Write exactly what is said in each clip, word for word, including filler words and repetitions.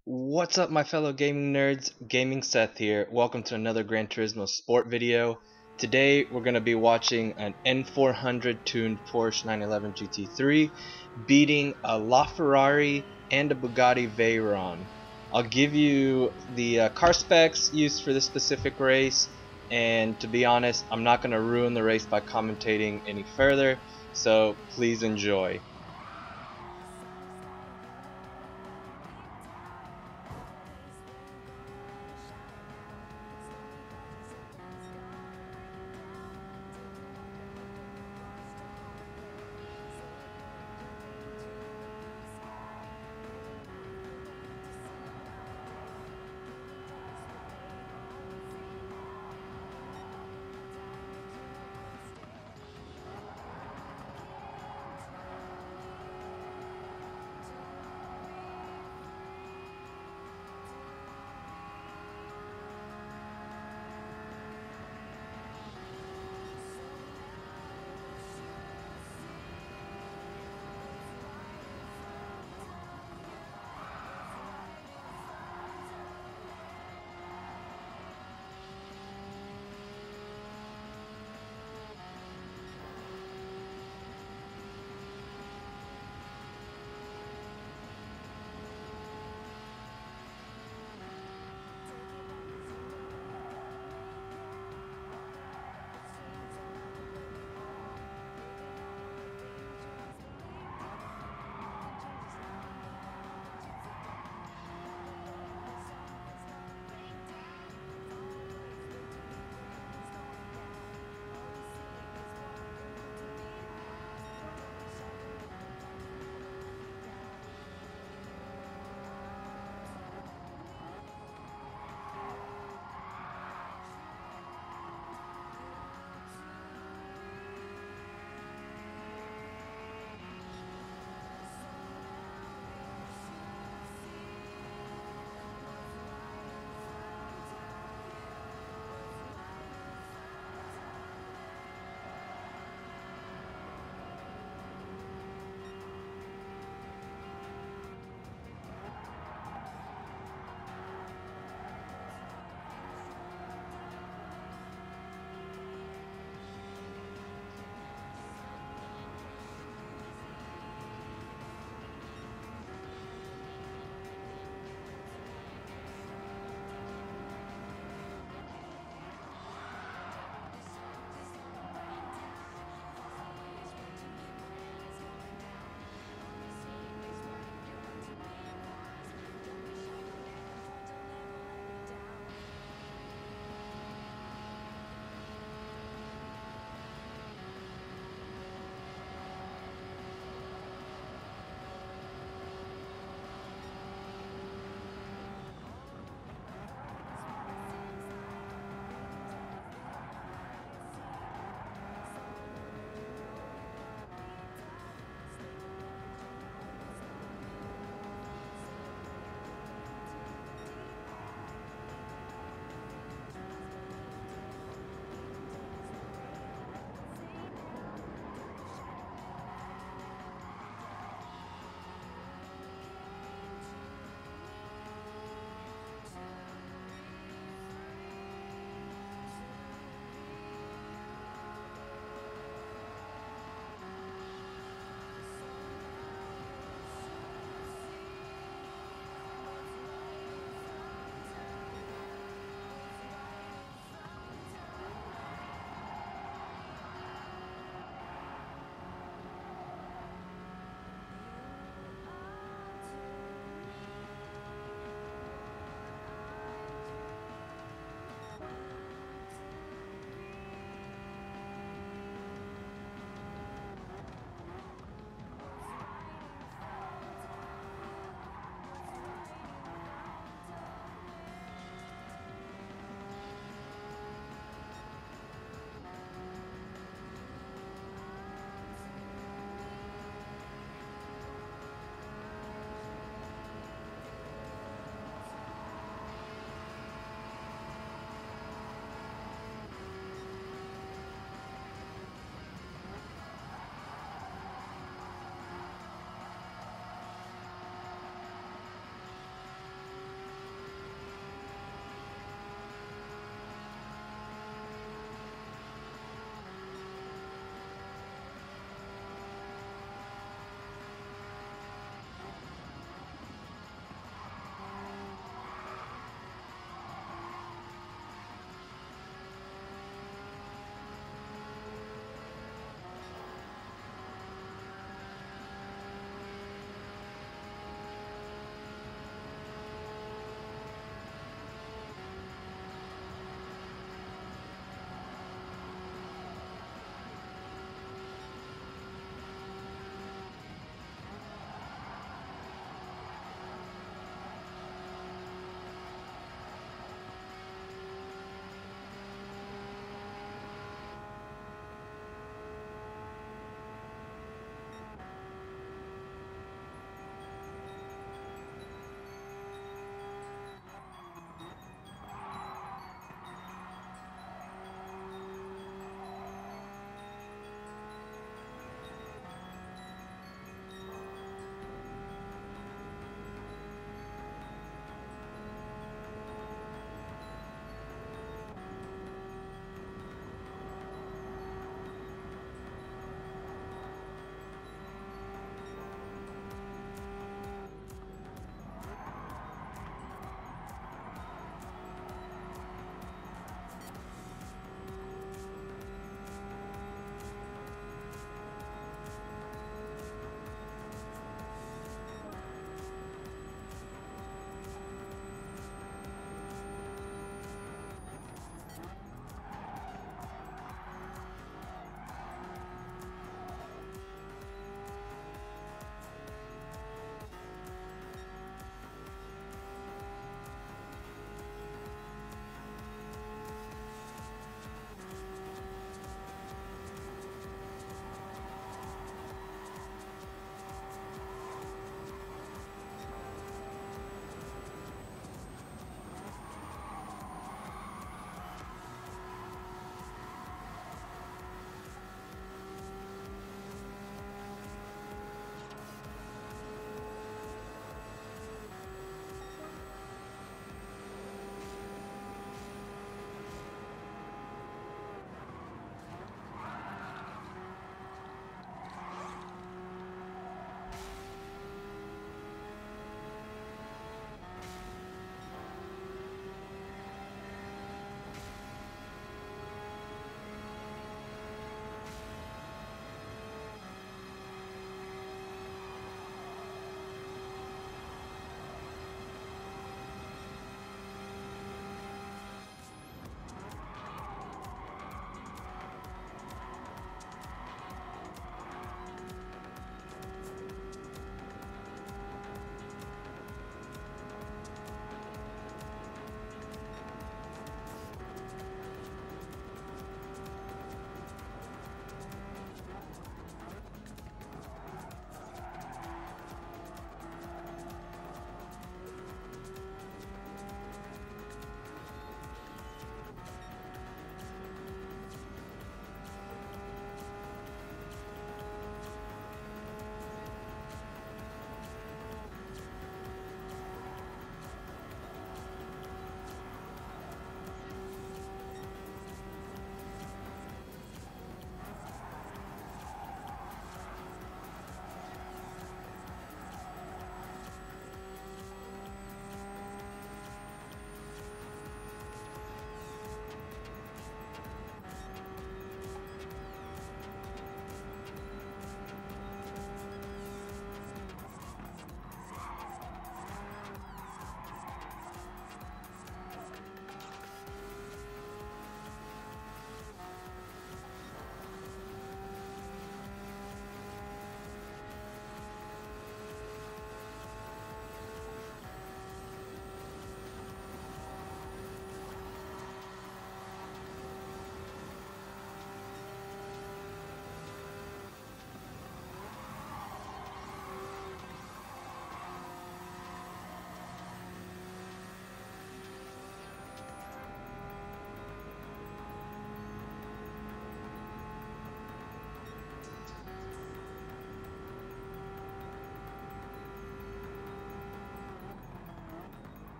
What's up, my fellow gaming nerds? Gaming Seth here. Welcome to another Gran Turismo Sport video. Today we're going to be watching an N four hundred tuned Porsche nine eleven G T three beating a LaFerrari and a Bugatti Veyron. I'll give you the uh, car specs used for this specific race, and to be honest, I'm not going to ruin the race by commentating any further, so please enjoy.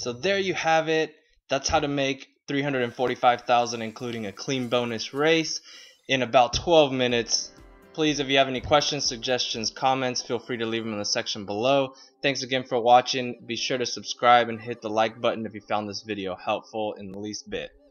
So there you have it. That's how to make three hundred forty-five thousand dollars including a clean bonus race in about twelve minutes. Please, if you have any questions, suggestions, comments, feel free to leave them in the section below. Thanks again for watching. Be sure to subscribe and hit the like button if you found this video helpful in the least bit.